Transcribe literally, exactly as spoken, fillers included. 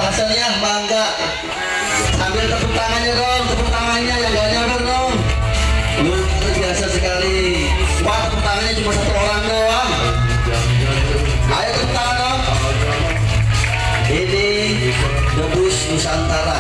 Hasan ya, bangga. Ambil tepuk tangannya dong, tepuk tangannya yang gak nyadar dong. Luar biasa sekali. Wah, tepuk tangannya cuma satu orang doang. Ayo tepuk tangan dong. Ini Debus Nusantara.